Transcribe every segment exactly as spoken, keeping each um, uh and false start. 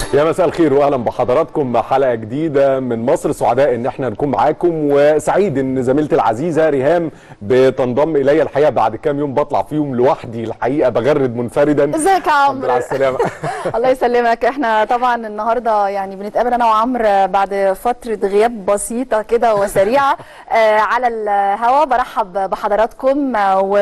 يا مساء الخير واهلا بحضراتكم حلقه جديده من مصر. سعداء ان احنا نكون معاكم، وسعيد ان زميلتي العزيزه ريهام بتنضم الي الحقيقه بعد كام يوم بطلع فيهم لوحدي الحقيقه بغرد منفردا. ازيك يا عمرو؟ على السلامه. الله يسلمك. احنا طبعا النهارده يعني بنتقابل انا وعمرو بعد فتره غياب بسيطه كده وسريعه على الهواء. برحب بحضراتكم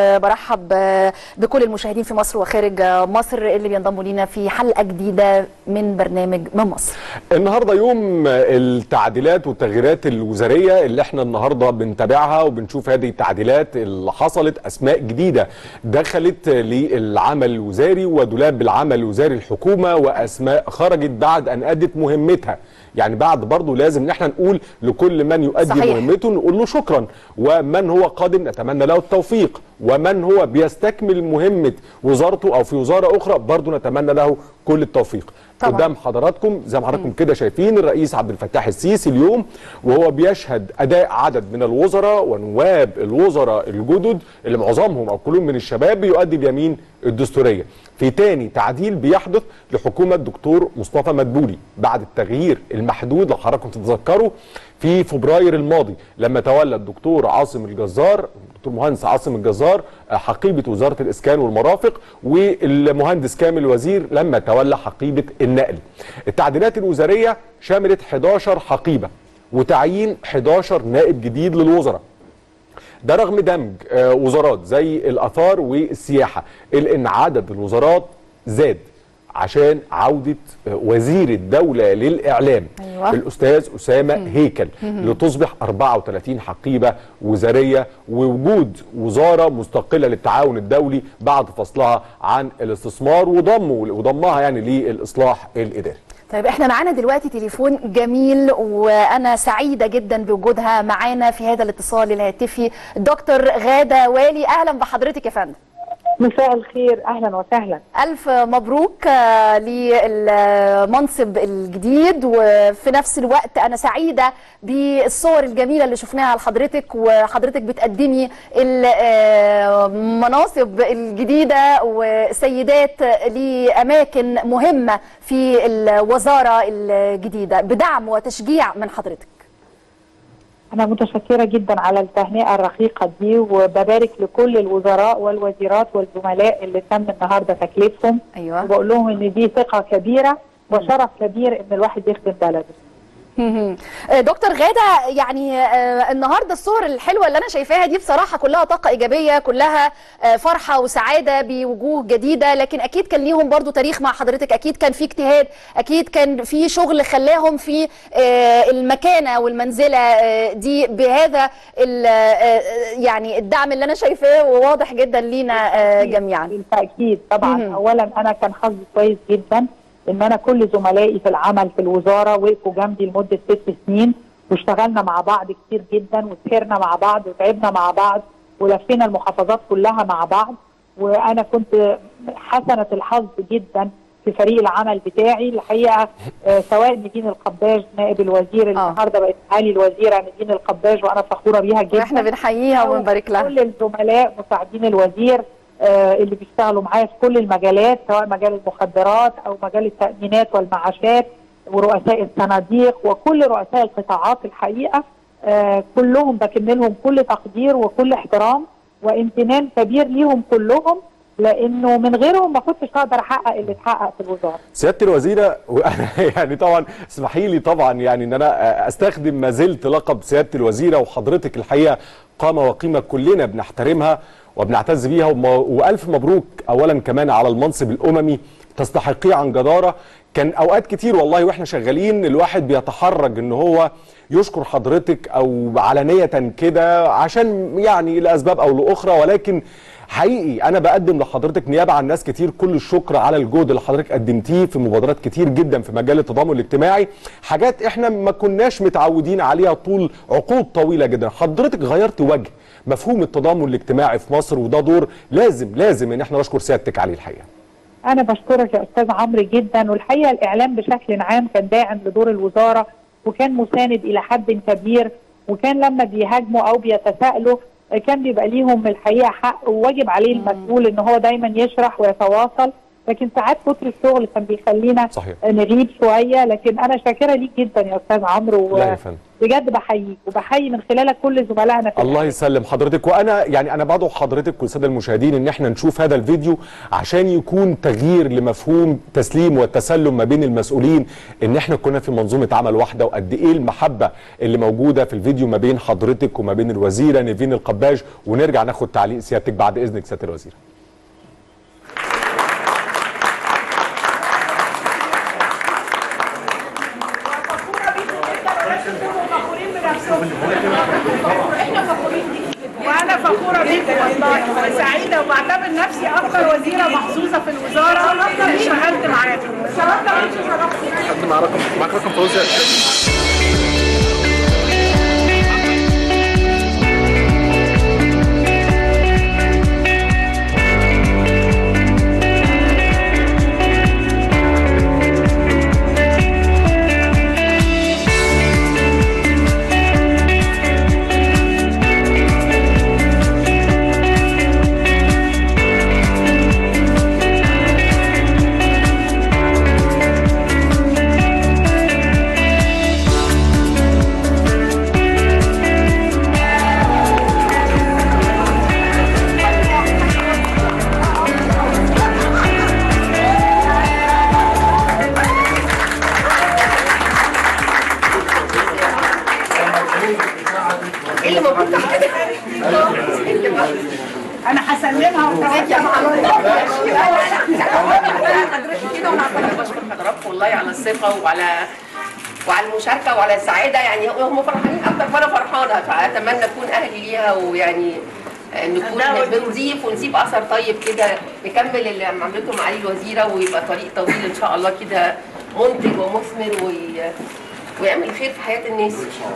وبرحب بكل المشاهدين في مصر وخارج مصر اللي بينضموا لينا في حلقه جديده من برنامج من مصر. النهارده يوم التعديلات والتغييرات الوزاريه اللي احنا النهارده بنتابعها وبنشوف هذه التعديلات اللي حصلت. اسماء جديده دخلت للعمل الوزاري ودولاب العمل الوزاري الحكومه، واسماء خرجت بعد ان ادت مهمتها. يعني بعد برضه لازم ان احنا نقول لكل من يؤدي صحيح. مهمته نقول له شكرا، ومن هو قادم نتمنى له التوفيق، ومن هو بيستكمل مهمه وزارته او في وزاره اخرى برضه نتمنى له كل التوفيق. طبعا. قدام حضراتكم زي ما حضراتكم كده شايفين الرئيس عبد الفتاح السيسي اليوم وهو بيشهد اداء عدد من الوزراء ونواب الوزراء الجدد اللي معظمهم او كلهم من الشباب بيؤدي اليمين الدستوريه في تاني تعديل بيحدث لحكومه دكتور مصطفى مدبولي بعد التغيير المحدود. لو حضراتكم تتذكروا في فبراير الماضي لما تولى الدكتور عاصم الجزار الدكتور مهندس عاصم الجزار حقيبه وزاره الاسكان والمرافق، والمهندس كامل وزير لما تولى حقيبه النقل. التعديلات الوزاريه شملت حداشر حقيبه وتعيين حداشر نائب جديد للوزراء. ده رغم دمج وزارات زي الاثار والسياحه، الا ان عدد الوزارات زاد عشان عودة وزير الدولة للإعلام أيوة. الأستاذ أسامة مم. هيكل مم. لتصبح أربعة وثلاثين حقيبة وزارية، ووجود وزارة مستقلة للتعاون الدولي بعد فصلها عن الاستثمار وضمه وضمها يعني للإصلاح الإداري. طيب احنا معانا دلوقتي تليفون جميل وانا سعيده جدا بوجودها معانا في هذا الاتصال الهاتفي دكتور غاده والي. اهلا بحضرتك يا فندم. مساء الخير، اهلا وسهلا. الف مبروك للمنصب الجديد، وفي نفس الوقت انا سعيده بالصور الجميله اللي شفناها لحضرتك وحضرتك بتقدمي المناصب الجديده وسيدات لاماكن مهمه في الوزاره الجديده بدعم وتشجيع من حضرتك. أنا متشكرة جدا على التهنئة الرقيقة دي، وببارك لكل الوزراء والوزيرات والزملاء اللي تم النهارده تكليفهم. أيوة. وبقول لهم إن دي ثقة كبيرة وشرف كبير إن الواحد يخدم بلده. دكتور غاده، يعني النهارده الصور الحلوه اللي انا شايفاها دي بصراحه كلها طاقه ايجابيه، كلها فرحه وسعاده بوجوه جديده، لكن اكيد كان ليهم برضو تاريخ مع حضرتك، اكيد كان في اجتهاد، اكيد كان في شغل خلاهم في المكانه والمنزله دي بهذا يعني الدعم اللي انا شايفاه وواضح جدا لينا جميعا. بالتاكيد طبعا. اولا انا كان حظي كويس جدا ان انا كل زملائي في العمل في الوزاره وقفوا جنبي لمده ست سنين، واشتغلنا مع بعض كتير جدا، وسهرنا مع بعض وتعبنا مع بعض ولفينا المحافظات كلها مع بعض. وانا كنت حسنه الحظ جدا في فريق العمل بتاعي الحقيقه. آه سواء نيفين القباج نائب الوزير اللي النهارده بقت معالي الوزيره نيفين القباج، وانا فخوره بيها جدا. واحنا بنحييها ونبارك لها. كل الزملاء مساعدين الوزير آه اللي بيشتغلوا معايا في كل المجالات، سواء مجال المخدرات او مجال التأمينات والمعاشات ورؤساء الصناديق وكل رؤساء القطاعات الحقيقه. آه كلهم بكن لهم كل تقدير وكل احترام وامتنان كبير ليهم كلهم، لانه من غيرهم ما كنتش هقدر احقق اللي اتحقق في الوزاره. سياده الوزيره، وانا يعني طبعا اسمحي لي طبعا يعني ان انا استخدم ما زلت لقب سياده الوزيره، وحضرتك الحقيقه قامه وقيمه كلنا بنحترمها وبنعتز بيها، والف مبروك اولا كمان على المنصب الاممي تستحقيه عن جداره. كان اوقات كتير والله واحنا شغالين الواحد بيتحرج ان هو يشكر حضرتك او علانيه كده عشان يعني لاسباب او لاخرى، ولكن حقيقي انا بقدم لحضرتك نيابه عن ناس كتير كل الشكر على الجهد اللي حضرتك قدمتيه في مبادرات كتير جدا في مجال التضامن الاجتماعي، حاجات احنا ما كناش متعودين عليها طول عقود طويله جدا. حضرتك غيرت وجه مفهوم التضامن الاجتماعي في مصر، وده دور لازم لازم ان احنا نشكر سيادتك عليه الحقيقه. انا بشكرك يا استاذ عمرو جدا، والحقيقه الاعلام بشكل عام كان داعم لدور الوزاره وكان مساند الى حد كبير، وكان لما بيهاجموا او بيتساءلوا كان بيبقى ليهم الحقيقه حق، وواجب عليه المسؤول ان هو دايما يشرح ويتواصل لكن ساعات كتر الشغل كان بيخلينا صحيح. نغيب شويه. لكن انا شاكره ليك جدا يا استاذ عمرو، لا يا فندم بجد بحييك وبحيي من خلالك كل زملائنا في الله يسلم حضرتك. وانا يعني انا بدعو حضرتك والساده المشاهدين ان احنا نشوف هذا الفيديو عشان يكون تغيير لمفهوم تسليم والتسلم ما بين المسؤولين، ان احنا كنا في منظومه عمل واحده، وقد ايه المحبه اللي موجوده في الفيديو ما بين حضرتك وما بين الوزيره نيفين القباج. ونرجع ناخد تعليق سيادتك بعد اذنك سياده الوزيره. احنا فخورين بيك وانا فخوره بيك والله وسعيده وبعتبر نفسي اكتر وزيره محظوظه في الوزاره اشتغلت معاك. حد مع رقم معاك رقم فوزي؟ انا هسلمها وتوكل على الله. حضرتك كده وانا بشكر حضراتكم والله على الثقه وعلى وعلى المشاركه وعلى السعاده. يعني هم فرحانين اكتر فانا فرحانه، فاتمنى اكون اهلي ليها ويعني نكون بنضيف ونسيب اثر طيب كده نكمل اللي عملته معالي الوزيره، ويبقى طريق طويل ان شاء الله كده منتج ومثمر وي... ويعمل خير في حياه الناس.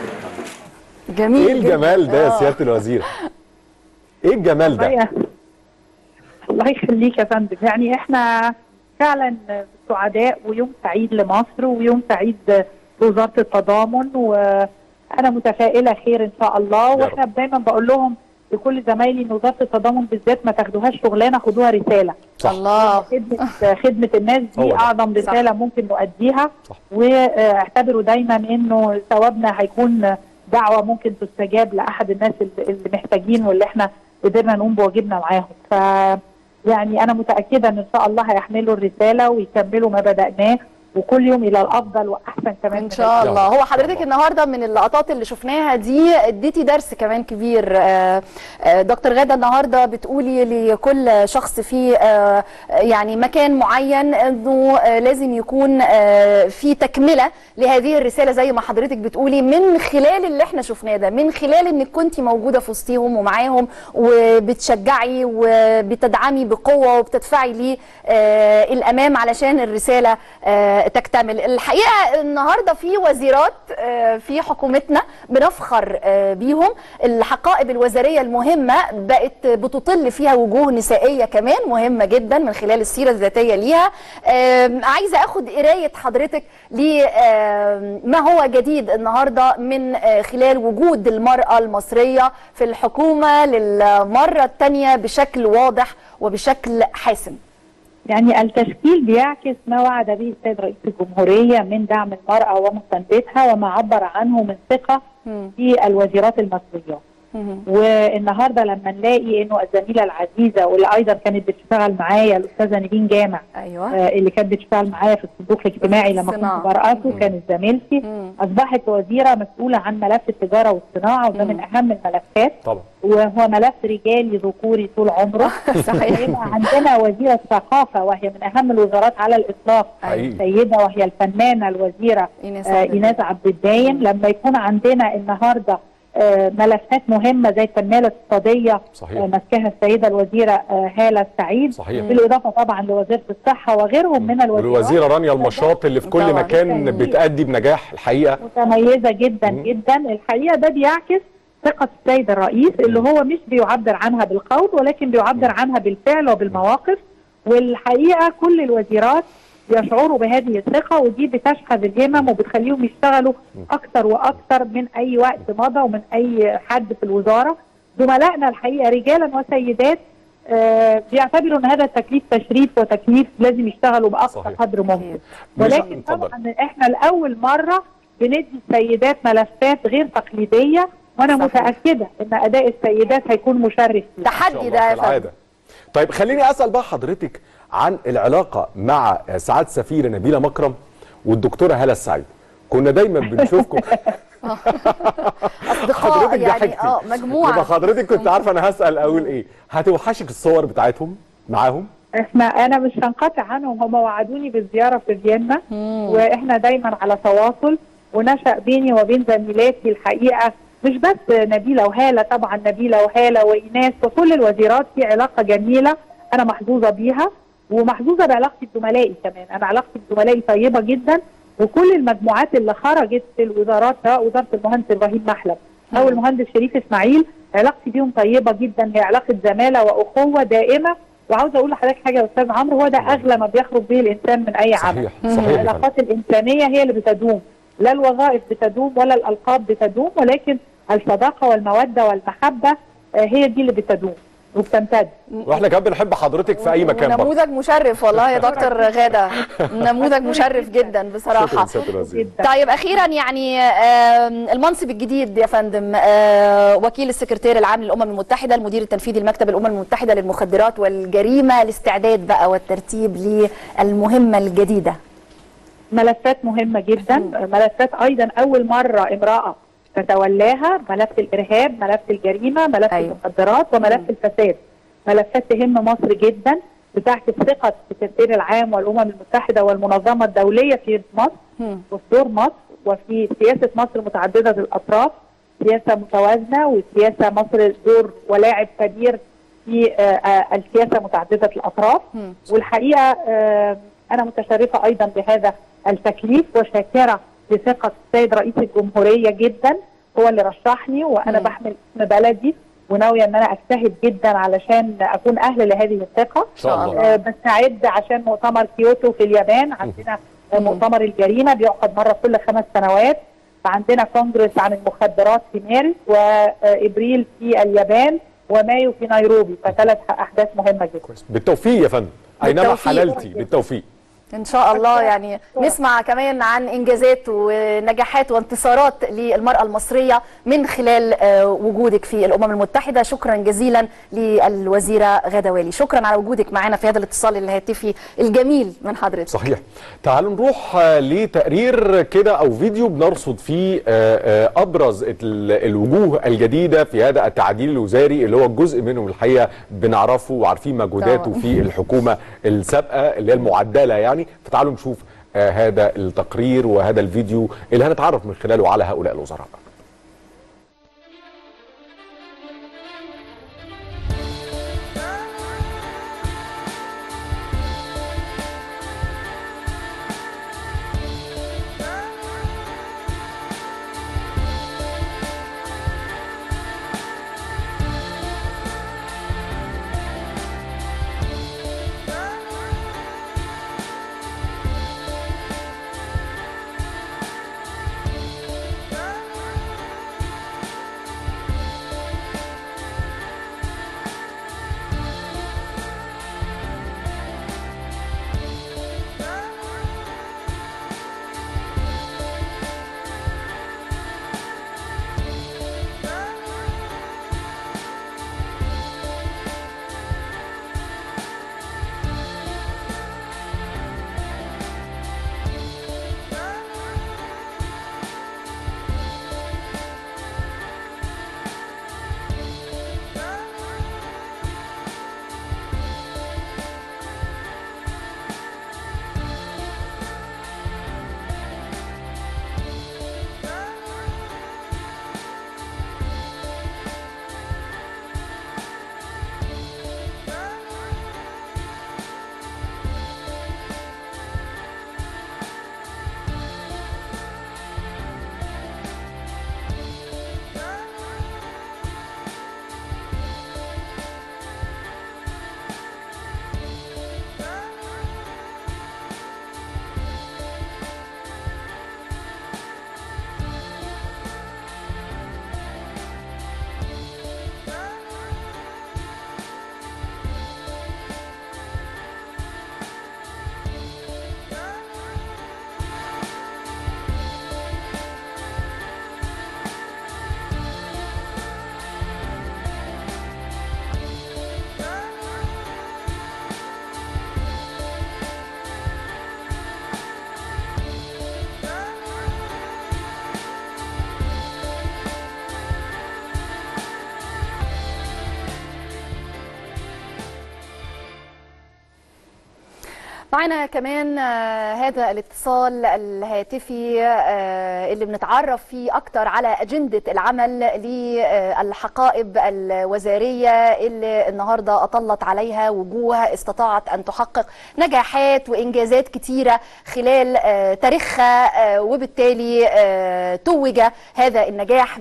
جميل. ايه الجمال ده يا سياده الوزيره؟ ايه الجمال ده؟ الله يخليك يا فندم. يعني احنا فعلا سعداء ويوم سعيد لمصر ويوم سعيد لوزاره التضامن، وانا متفائله خير ان شاء الله. واحنا دايما بقول لهم لكل زمايلي ان وزاره التضامن بالذات ما تاخدوهاش شغلانه، خدوها رساله. صح. الله. خدمه خدمه الناس دي اعظم رساله صح. ممكن نؤديها. واعتبروا دايما انه ثوابنا هيكون دعوه ممكن تستجاب لاحد الناس اللي محتاجين واللي احنا قدرنا نقوم بواجبنا معاهم. ف يعني انا متاكده ان ان شاء الله هيحملوا الرساله ويكملوا ما بداناه، وكل يوم الى الافضل واحسن كمان ان شاء الله. هو حضرتك النهارده من اللقطات اللي شفناها دي اديتي درس كمان كبير. دكتور غاده النهارده بتقولي لكل شخص في يعني مكان معين انه لازم يكون في تكمله لهذه الرساله زي ما حضرتك بتقولي، من خلال اللي احنا شفناه ده، من خلال انك كنتي موجوده في وسطيهم ومعاهم وبتشجعي وبتدعمي بقوه وبتدفعي للامام علشان الرساله تكتمل. الحقيقه النهارده في وزيرات في حكومتنا بنفخر بيهم، الحقائب الوزاريه المهمه بقت بتطل فيها وجوه نسائيه كمان مهمه جدا من خلال السيره الذاتيه ليها. عايزه اخد قرايه حضرتك لما هو جديد النهارده من خلال وجود المراه المصريه في الحكومه للمره الثانيه بشكل واضح وبشكل حاسم. يعني التشكيل بيعكس ما وعد به السيد رئيس الجمهورية من دعم المرأة ومساندتها، وما عبر عنه من ثقة في الوزيرات المصريات. والنهارده لما نلاقي انه الزميله العزيزه واللي ايضا كانت بتشتغل معايا الاستاذه نيفين جامع، ايوه آه اللي كانت بتشتغل معايا في الصندوق الاجتماعي لما كنت برأسه، كانت زميلتي، اصبحت وزيره مسؤوله عن ملف التجاره والصناعه، وده من اهم الملفات طبعا، وهو ملف رجالي ذكوري طول عمره. صحيح. عندنا وزيره ثقافه وهي من اهم الوزارات على الاطلاق، سيده وهي الفنانه الوزيره آه ايناس عبد الدايم. لما يكون عندنا النهارده آه ملفات مهمه زي التنميه الاقتصاديه آه ماسكاها السيده الوزيره آه هاله السعيد، صحيح. بالاضافه طبعا لوزيره الصحه وغيرهم من الوزيرات، والوزيره رانيا المشاط اللي في كل طبعا. مكان بتأدي بنجاح الحقيقه، متميزه جدا م. جدا الحقيقه. ده بيعكس ثقه السيد الرئيس اللي هو مش بيعبر عنها بالقول ولكن بيعبر عنها بالفعل وبالمواقف. والحقيقه كل الوزيرات يشعروا بهذه الثقه، ودي بتشحذ الهمم وبتخليهم يشتغلوا اكثر واكثر من اي وقت مضى ومن اي حد في الوزاره. زملائنا الحقيقه رجالا وسيدات آه بيعتبروا ان هذا التكليف تشريف وتكليف لازم يشتغلوا باقصى صحيح. قدر ممكن. مش- ولكن اتفضل. طبعا احنا لاول مره بندي السيدات ملفات غير تقليديه، وانا صحيح. متاكده ان اداء السيدات هيكون مشرف فيه. إن شاء تحدي الله ده يا فندم. كالعادة. طيب خليني اسال بقى حضرتك عن العلاقه مع سعاده السفيره نبيله مكرم والدكتوره هاله السعيد. كنا دايما بنشوفكم اصدقاء حضرتك يعني ضحكتي. اه يبقى مجموعه. حضرتك كنت عارفه انا هسال اقول ايه. هتوحشك الصور بتاعتهم معاهم؟ احنا انا مش هنقطع عنهم، هم وعدوني بالزياره في فيينا واحنا دايما على تواصل، ونشأ بيني وبين زميلاتي الحقيقه مش بس نبيله وهاله، طبعا نبيله وهاله وايناس وكل الوزيرات في علاقه جميله انا محظوظه بيها، ومحظوظه بعلاقتي بزملائي كمان. انا علاقتي بزملائي طيبه جدا، وكل المجموعات اللي خرجت في الوزارات سواء وزاره المهندس ابراهيم محلب او المهندس شريف اسماعيل علاقتي بيهم طيبه جدا، هي علاقه زماله واخوه دائمه. وعاوزه اقول لحضرتك حاجه يا استاذ عمرو، هو ده اغلى ما بيخرج به الانسان من اي عمل. صحيح صحيح. العلاقات الانسانيه هي اللي بتدوم، لا الوظائف بتدوم ولا الالقاب بتدوم، ولكن الصداقه والموده والمحبه هي دي اللي بتدوم وبتمتد. واحنا كمان بنحب حضرتك في اي مكان برضه. نموذج مشرف والله يا دكتور غاده، نموذج مشرف جدا بصراحه. شكرا سيادة الوزير. طيب اخيرا يعني آم، المنصب الجديد يا فندم، آه، وكيل السكرتير العام للامم المتحده، المدير التنفيذي لمكتب الامم المتحده للمخدرات والجريمه، الاستعداد بقى والترتيب للمهمه الجديده. ملفات مهمه جدا، ملفات ايضا اول مره امراه تتولاها، ملف الارهاب، ملف الجريمه، ملف أيوة. المخدرات، وملف الفساد. ملفات تهم مصر جدا، بتعكس ثقه السكرتير العام والامم المتحده والمنظمه الدوليه في مصر وفي دور مصر وفي سياسه مصر متعدده الاطراف، سياسه متوازنه وسياسه مصر دور ولاعب كبير في آه، آه، السياسه متعدده الاطراف. والحقيقه آه، انا متشرفه ايضا بهذا التكليف وشاكره لثقه السيد رئيس الجمهوريه جدا، هو اللي رشحني وانا مم. بحمل اسم بلدي وناويه ان انا اجتهد جدا علشان اكون اهل لهذه الثقه. ان شاء الله. آه، بستعد عشان مؤتمر كيوتو في اليابان، عندنا آه، مؤتمر الجريمه بيعقد مره كل خمس سنوات، فعندنا كونجرس عن المخدرات في مارس، وابريل في اليابان، ومايو في نيروبي، فثلاث احداث مهمه جدا. كويس. بالتوفيق يا فندم، اينما بالتوفيق. حللتي بالتوفيق. ان شاء الله يعني نسمع كمان عن انجازات ونجاحات وانتصارات للمراه المصريه من خلال آه، وجودك في الامم المتحده. شكرا جزيلا للوزيره غاده والي، شكرا على وجودك معنا في هذا الاتصال الهاتفي الجميل من حضرتك. صحيح. تعالوا نروح آه، لتقرير كده او فيديو بنرصد فيه آه، آه، ابرز ال- الوجوه الجديده في هذا التعديل الوزاري اللي هو جزء منهم الحقيقه بنعرفه وعارفين مجهوداته طبعا. في الحكومه السابقه اللي هي المعدله يعني. فتعالوا نشوف آه، هذا التقرير وهذا الفيديو اللي هنتعرف من خلاله على هؤلاء الوزراء. معنا كمان آه هذا الاتصال الهاتفي آه اللي بنتعرف فيه أكتر على أجندة العمل للحقائب الوزارية اللي النهاردة أطلت عليها وجوه استطاعت أن تحقق نجاحات وإنجازات كتيرة خلال آه تاريخها، آه وبالتالي آه توج هذا النجاح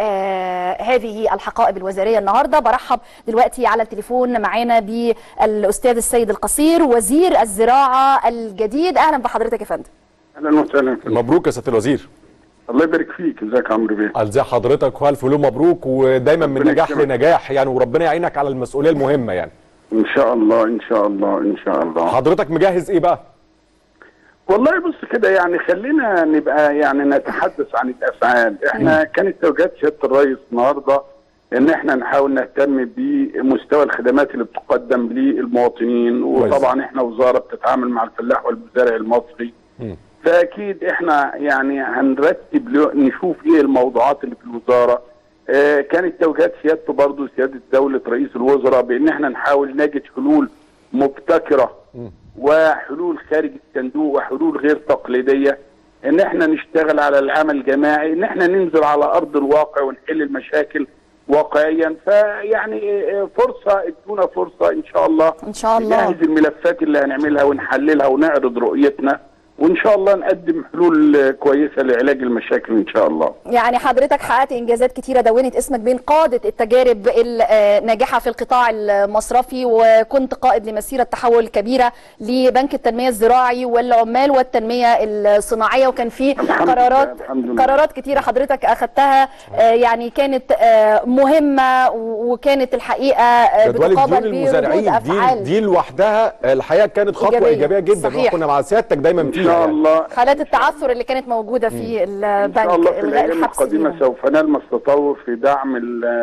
بهذه الحقائب الوزارية. النهاردة برحب دلوقتي على التليفون معانا بالأستاذ السيد القصير وزير الزراعة الجديد. اهلا بحضرتك يا فندم. اهلا وسهلا. مبروك يا سياده الوزير. الله يبارك فيك. ازيك يا عمرو بيه؟ ازي حضرتك والف مليون مبروك، ودايما من نجاح لنجاح يعني، وربنا يعينك على المسؤوليه المهمه يعني. ان شاء الله ان شاء الله ان شاء الله. حضرتك مجهز ايه بقى؟ والله بص كده يعني، خلينا نبقى يعني نتحدث عن الافعال. احنا كانت توجيهات سياده الرئيس النهارده ان احنا نحاول نهتم بمستوى الخدمات اللي بتقدم للمواطنين، وطبعا احنا وزاره بتتعامل مع الفلاح والمزارع المصري، م. فاكيد احنا يعني هنرتب نشوف ايه الموضوعات اللي في الوزاره. اه كانت توجيهات سيادته برضه سياده دوله رئيس الوزراء بان احنا نحاول نجد حلول مبتكره م. وحلول خارج الصندوق وحلول غير تقليديه، ان احنا نشتغل على العمل الجماعي، ان احنا ننزل على ارض الواقع ونحل المشاكل واقعيا. فيعني فرصه ادونا فرصه ان شاء الله ان شاء الله نجهز الملفات اللي هنعملها ونحللها ونعرض رؤيتنا، وان شاء الله نقدم حلول كويسه لعلاج المشاكل ان شاء الله. يعني حضرتك حققت انجازات كتيره دونت اسمك بين قاده التجارب الناجحه في القطاع المصرفي، وكنت قائد لمسيره تحول كبيره لبنك التنميه الزراعي والعمال والتنميه الصناعيه، وكان في قرارات قرارات كتيره حضرتك اخذتها يعني كانت مهمه وكانت الحقيقه بتقابل بردود افعال. دي لوحدها الحقيقه كانت خطوه ايجابيه جدا، وكنا مع سيادتك دايما فيها. ان شاء الله حالات التعثر اللي كانت موجوده في البنك ان شاء الله في الايام القادمه سوف نلمس تطور في دعم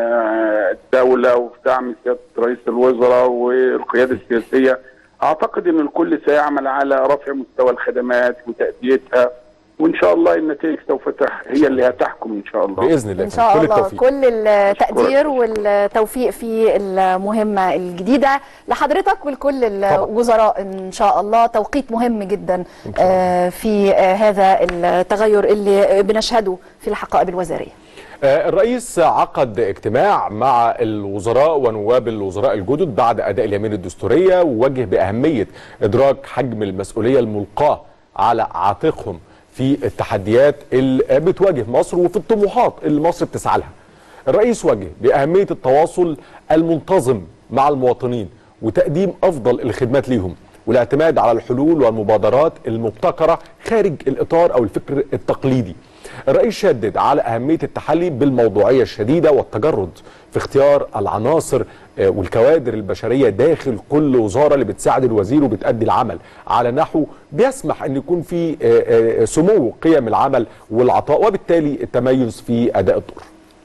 الدوله وفي دعم سياده رئيس الوزراء والقياده السياسيه. اعتقد ان الكل سيعمل على رفع مستوى الخدمات وتاديتها، وان شاء الله النتائج سوف هي اللي هتحكم ان شاء الله باذن الله. ان شاء كل الله التوفيق. كل التقدير والتوفيق في المهمه الجديده لحضرتك ولكل الوزراء ان شاء الله. توقيت مهم جدا في هذا التغير اللي بنشهده في الحقائب الوزاريه. الرئيس عقد اجتماع مع الوزراء ونواب الوزراء الجدد بعد اداء اليمين الدستوريه، ووجه باهميه ادراك حجم المسؤوليه الملقاه على عاتقهم في التحديات اللي بتواجه مصر وفي الطموحات اللي مصر بتسعى لها. الرئيس وجه بأهمية التواصل المنتظم مع المواطنين وتقديم أفضل الخدمات ليهم، والاعتماد على الحلول والمبادرات المبتكرة خارج الإطار أو الفكر التقليدي. الرئيس شدد على أهمية التحلي بالموضوعية الشديدة والتجرد في اختيار العناصر والكوادر البشرية داخل كل وزارة اللي بتساعد الوزير وبتأدي العمل على نحو بيسمح أن يكون في سمو قيم العمل والعطاء، وبالتالي التميز في أداء الدور.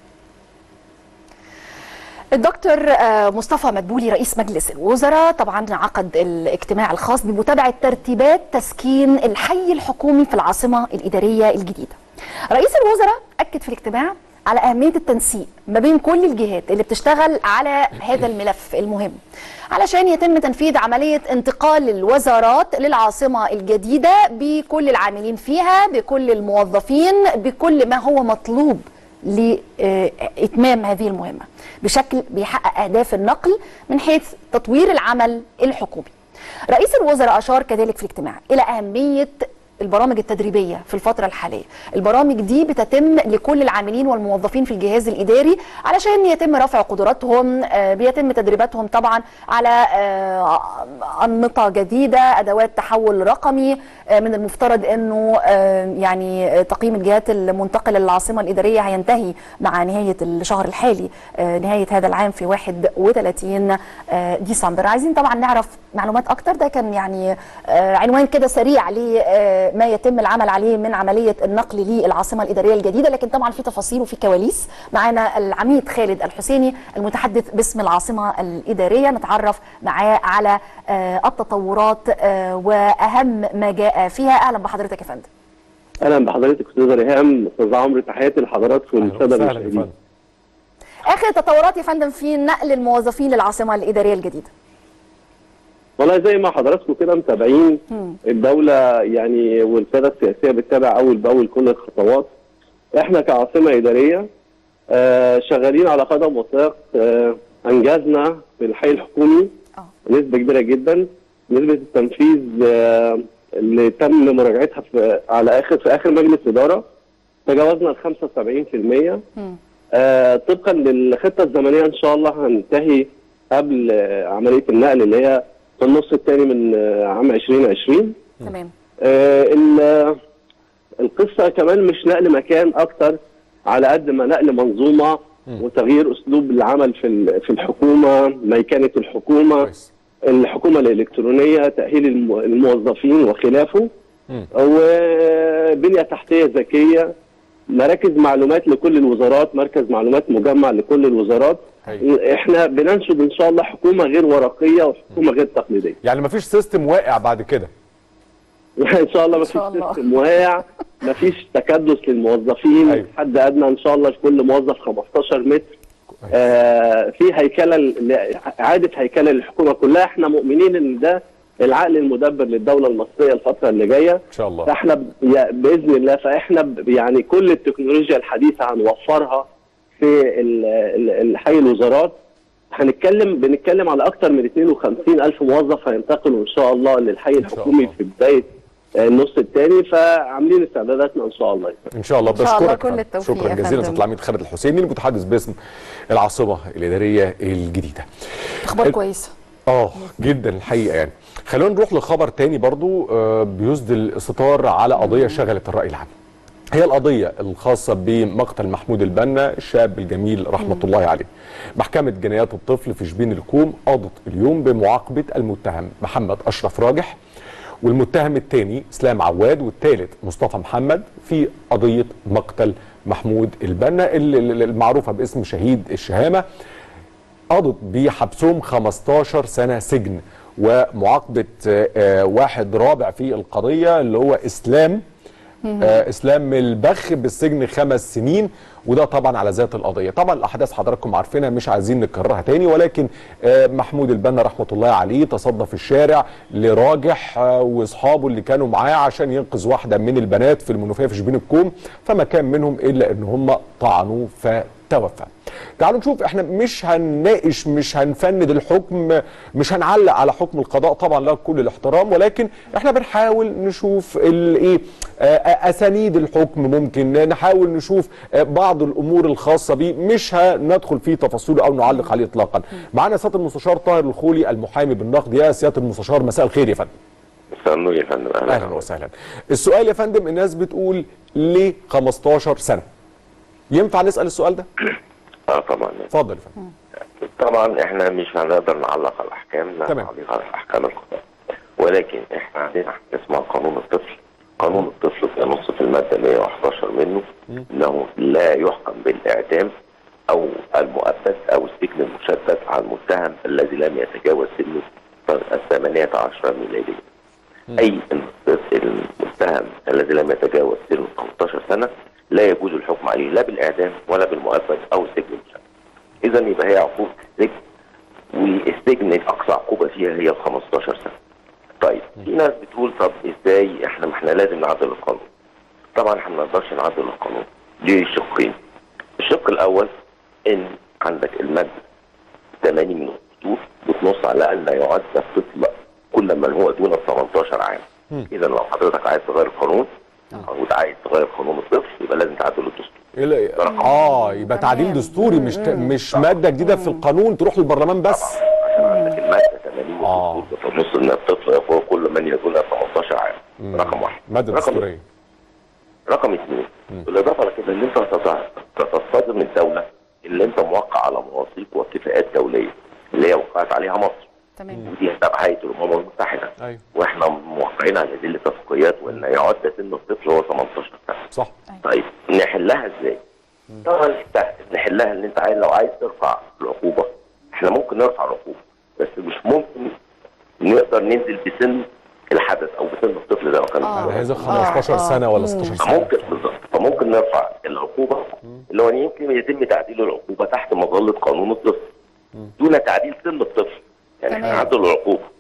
الدكتور مصطفى مدبولي رئيس مجلس الوزراء طبعا عقد الاجتماع الخاص بمتابعة ترتيبات تسكين الحي الحكومي في العاصمة الإدارية الجديدة. رئيس الوزراء أكد في الاجتماع على أهمية التنسيق ما بين كل الجهات اللي بتشتغل على هذا الملف المهم علشان يتم تنفيذ عملية انتقال الوزارات للعاصمة الجديدة بكل العاملين فيها، بكل الموظفين، بكل ما هو مطلوب لإتمام هذه المهمة بشكل بيحقق أهداف النقل من حيث تطوير العمل الحكومي. رئيس الوزراء أشار كذلك في الاجتماع إلى أهمية البرامج التدريبية في الفترة الحالية. البرامج دي بتتم لكل العاملين والموظفين في الجهاز الإداري علشان يتم رفع قدراتهم، بيتم تدريباتهم طبعا على أنمطة جديدة، أدوات تحول رقمي. من المفترض أنه يعني تقييم الجهات المنتقلة للعاصمة الإدارية هينتهي مع نهاية الشهر الحالي، نهاية هذا العام في واحد وثلاثين ديسمبر. عايزين طبعا نعرف معلومات أكتر، ده كان يعني عنوان كده سريع لما يتم العمل عليه من عملية النقل للعاصمة الإدارية الجديدة، لكن طبعا في تفاصيل وفي كواليس. معانا العميد خالد الحسيني المتحدث باسم العاصمة الإدارية، نتعرف معاه على التطورات وأهم ما جاء فيها. أهلا بحضرتك يا فندم. أهلا بحضرتك أستاذ ريهام، أستاذ عمرو، تحياتي لحضراتكم والسادة المشاهدين. آخر تطورات يا فندم في نقل الموظفين للعاصمة الإدارية الجديدة. والله زي ما حضراتكم كده متابعين الدوله يعني والقياده السياسيه بتتابع اول باول كل الخطوات. احنا كعاصمه اداريه آه شغالين على قدم وساق. آه انجزنا في الحي الحكومي نسبه كبيره جدا. نسبه التنفيذ آه اللي تم مراجعتها في على اخر في اخر مجلس اداره تجاوزنا ال خمسة وسبعين بالمية. آه طبقا للخطه الزمنيه ان شاء الله هننتهي قبل آه عمليه النقل اللي هي في النص الثاني من آه عام ألفين وعشرين. تمام. آه القصه كمان مش نقل مكان اكتر على قد ما نقل منظومه وتغيير اسلوب العمل في في الحكومه، ميكنه الحكومه، الحكومه الالكترونيه، تاهيل الموظفين وخلافه، وبنيه تحتيه ذكيه، مراكز معلومات لكل الوزارات، مركز معلومات مجمع لكل الوزارات. هي. احنا بننشد ان شاء الله حكومه غير ورقيه وحكومه غير تقليديه. يعني مفيش سيستم واقع بعد كده؟ ان شاء الله مفيش سيستم واقع، مفيش تكدس للموظفين. أيوة. حد ادنى ان شاء الله لكل موظف خمستاشر متر. آه في هيكله اعاده هيكله للحكومه كلها. احنا مؤمنين ان ده العقل المدبر للدوله المصريه الفتره اللي جايه ان شاء الله. فاحنا باذن الله فاحنا يعني كل التكنولوجيا الحديثه هنوفرها في الحي الوزارات. هنتكلم بنتكلم على اكثر من اثنين وخمسين ألف موظف هينتقلوا ان شاء الله للحي الحكومي في بدايه النص الثاني، فعاملين استعداداتنا ان شاء الله. ان شاء الله. بشكرك كل التوفيق. شكرا جزيلا سياده العميد خالد الحسيني المتحدث باسم العاصمه الاداريه الجديده. اخبار كويسه. اه جدا الحقيقه. يعني خلونا نروح لخبر تاني برضو آه بيسدل الستار على قضيه شغلت الراي العام. هي القضيه الخاصه بمقتل محمود البنا الشاب الجميل رحمه الله عليه. محكمه جنايات الطفل في شبين الكوم قضت اليوم بمعاقبه المتهم محمد اشرف راجح والمتهم الثاني اسلام عواد والثالث مصطفى محمد في قضيه مقتل محمود البنا المعروفه باسم شهيد الشهامه. قضت بحبسهم خمستاشر سنه سجن ومعاقبه واحد رابع في القضيه اللي هو اسلام آه اسلام البخ بالسجن خمس سنين، وده طبعا على ذات القضيه. طبعا الاحداث حضراتكم عارفينها مش عايزين نكررها تاني، ولكن آه محمود البنا رحمه الله عليه تصدى في الشارع لراجح آه واصحابه اللي كانوا معاه عشان ينقذ واحده من البنات في المنوفيه في شبين الكوم، فما كان منهم الا ان هم طعنوه فتوفى. تعالوا نشوف، احنا مش هنناقش مش هنفند الحكم، مش هنعلق على حكم القضاء طبعا له كل الاحترام، ولكن احنا بنحاول نشوف الايه اسانيد الحكم، ممكن نحاول نشوف بعض الامور الخاصه بيه، مش هندخل في تفاصيله او نعلق عليه اطلاقا. معانا سياده المستشار طاهر الخولي المحامي بالنقد. يا سياده المستشار مساء الخير يا فندم. مساء النور يا فندم. اهلا, أهلا وسهلا. السؤال يا فندم، الناس بتقول ليه خمستاشر سنه؟ ينفع نسال السؤال ده؟ اه طبعا. اتفضل يا فندم. طبعا احنا مش هنقدر نعلق على الاحكام، لا نعلق على احكام القضاء، ولكن احنا عندنا حاجه اسمها قانون الطفل. قانون الطفل في نص في الماده مئة وأحد عشر منه انه لا يحكم بالاعدام او المؤبد او السجن المشدد على المتهم الذي لم يتجاوز سنه الثمانية عشر ميلاديا. اي المتهم الذي لم يتجاوز سنه خمستاشر سنه لا يجوز الحكم عليه لا بالاعدام ولا بالمؤبد او السجن المشدد. اذا يبقى هي عقوبه السجن، والسجن اقصى عقوبه فيها هي ال خمستاشر سنه. طيب في ناس بتقول طب ازاي احنا ما احنا لازم نعدل القانون. طبعا احنا ما نقدرش نعدل القانون ليه شقين. الشق الاول ان عندك الماده ثمانين من الدستور بتنص على ان لا يعد الطفل كل من هو دون ثمنتاشر عام. اذا لو حضرتك عايز تغير القانون او عايز تغير قانون الطفل يبقى لازم تعدل الدستور. اه يبقى تعديل دستوري مش مش ماده جديده في القانون تروح للبرلمان بس. عشان عندك الماده ثمانين من الدستور بتنص ان الطفل يكون كل من يدون ثمنتاشر عام. مم. رقم واحد. ماده دستوريه. رقم اثنين بالاضافه لكده ان انت تتصدم الدوله اللي انت موقع على مواثيق واتفاقات دوليه اللي هي وقعت عليها مصر. تمام. ودي تبع هيئه الامم المتحده. ايوه. واحنا موقعين على هذه الاتفاقيات وان يعد سن الطفل هو ثمنتاشر سنه. صح. طيب نحلها ازاي؟ طبعا نحلها ان انت عايز لو عايز ترفع العقوبه احنا ممكن نرفع العقوبه، بس مش ممكن نقدر ننزل بسن الحدث او بسن الطفل ده لو كان هذا خمستاشر سنه ولا ستاشر سنه. ممكن بالظبط، فممكن نرفع العقوبه اللي هو يمكن يتم تعديل العقوبه تحت مظله قانون الطفل دون تعديل سن الطفل. يعني احنا نعدل العقوبه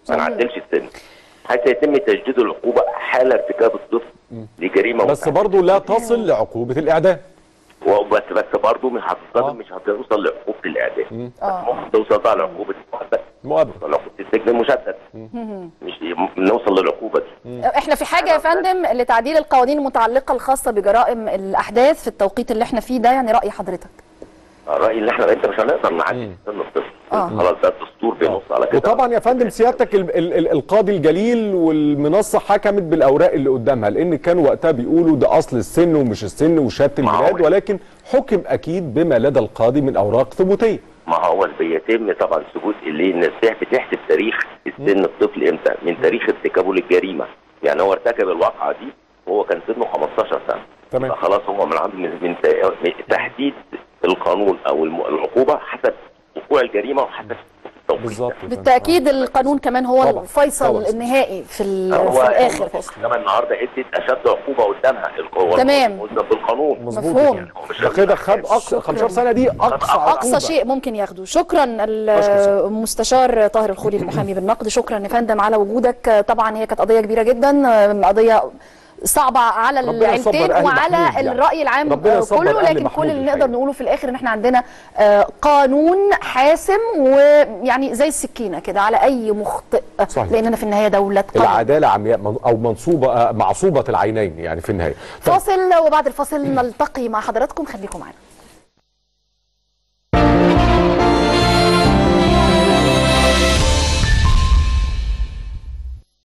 ما نعدلش السن، حتى يتم تجديد العقوبه حال ارتكاب الطفل لجريمه. بس برضه لا تصل لعقوبه الاعدام. وبس بس برضه مش هتصل، مش هتوصل لعقوبه الاعدام، بس ممكن توصل بقى لعقوبه المؤبد. مؤبد. لعقوبه السجن المشدد. مش نوصل للعقوبه دي. احنا في حاجه يا فندم لتعديل القوانين المتعلقه الخاصه بجرائم الاحداث في التوقيت اللي احنا فيه ده، يعني راي حضرتك؟ الراي اللي احنا انت مش هنقدر نعدي سن الطفل. خلاص ده الدستور بينص على كده. وطبعا يا فندم سيادتك ال ال ال القاضي الجليل والمنصه حكمت بالاوراق اللي قدامها، لان كانوا وقتها بيقولوا ده اصل السن ومش السن وشهاده الميلاد، ولكن حكم اكيد بما لدى القاضي من اوراق ثبوتيه. ما هو بيتم طبعا ثبوت اللي الناس بتحسب تاريخ السن الطفل امتى؟ من تاريخ ارتكابه للجريمه. يعني هو ارتكب الواقعه دي وهو كان سنه خمستاشر سنه. تمام. خلاص هو من عنده من تحديد القانون او العقوبه حسب وقوع الجريمه وحسب بالظبط. بالتاكيد القانون كمان هو طبعًا. الفيصل طبعًا. النهائي في, في الاخر. انما النهارده ادت اشد عقوبه قدامها القوه تمام بالقانون. مفهوم. يعني كده خد اقصى خمستاشر سنه دي اقصى اقصى شيء ممكن ياخده. شكرا المستشار طاهر الخولي المحامي بالنقد، شكرا يا فندم على وجودك. طبعا هي كانت قضيه كبيره جدا، قضيه صعبة على العيلتين وعلى الرأي العام كله، لكن كل اللي نقدر نقوله في الآخر ان احنا عندنا قانون حاسم ويعني زي السكينة كده على أي مخطئ، لأننا في النهاية دولة قانون. العدالة عمياء أو منصوبة معصوبة العينين يعني في النهاية. فاصل وبعد الفاصل نلتقي مع حضراتكم، خليكم معنا.